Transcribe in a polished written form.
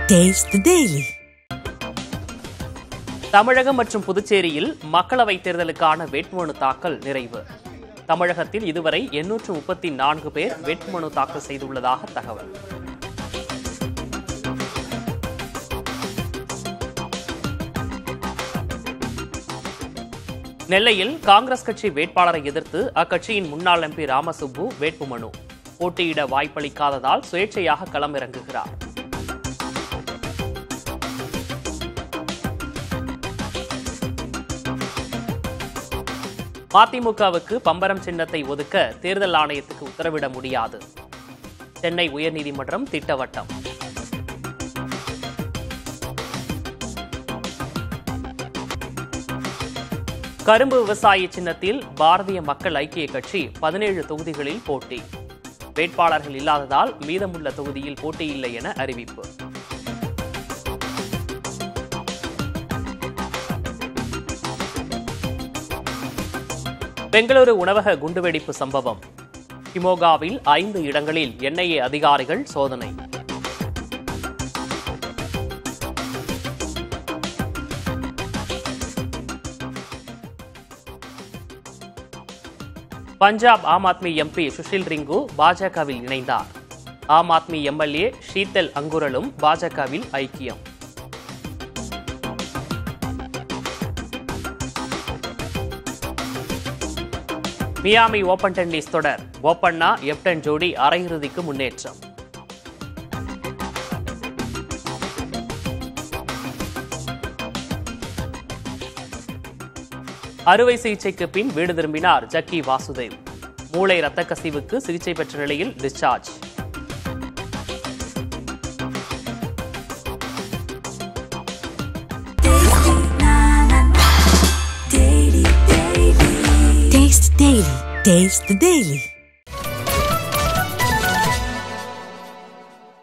Taste the Daily. தமிழகம் மற்றும் புதுச்சேரியில் மக்களவைத் தேர்தலுக்கான வேட்புமனு தாக்கல் நிறைவு. தமிழகத்தில் இதுவரை 834 பேர் வேட்புமனு தாக்கல் செய்துள்ளதாக தகவல். நெல்லையில் காங்கிரஸ் கட்சி வேட்பாளரை எதிர்த்து அக்கட்சியின் முன்னாள் எம்பி ராமசுப்பு வேட்புமனு. போட்டியிட வாய்ப்பளிக்காததால் சுயேட்சையாக களமிறங்குகிறார். அதிமுகவுக்கு பம்பரம் சின்னத்தை ஒதுக்க தேர்தல் ஆணையத்துக்கு உத்தரவிட முடியாது. சென்னை உயர்நீதிமன்றம் திட்டவட்டம். கரும்பு விவசாய சின்னத்தில் பாரதிய மக்கள் ஐக்கிய கட்சி 17 தொகுதிகளில் போட்டி. வேட்பாளர்கள் இல்லாததால் மீதமுள்ள தொகுதியில் போட்டியில்லை என அறிவிப்பு. பெங்களூரு உணவக குண்டுவெடிப்பு சம்பவம். ஷிமோகாவில் 5 இடங்களில் NIA அதிகாரிகள் சோதனை. பஞ்சாப் ஆம் ஆத்மி MP சுஷில் ரிங்கு பாஜகவில் இணைந்தார். ஆம் ஆத்மி MLA ஷீதல் அங்குரலும் பாஜகவில் ஐக்கியம். மியாமி ஓபன் டென்னிஸ் தொடர். ஓபன்னா எப்டன் ஜோடி அரையிறுதிக்கு முன்னேற்றம். அறுவை சிகிச்சைக்கு பின் வீடு திரும்பினார் ஜக்கி வாசுதேவ். மூளை இரத்த கசிவுக்கு சிகிச்சை பெற்ற நிலையில் டிஸ்சார்ஜ். Taste the Daily.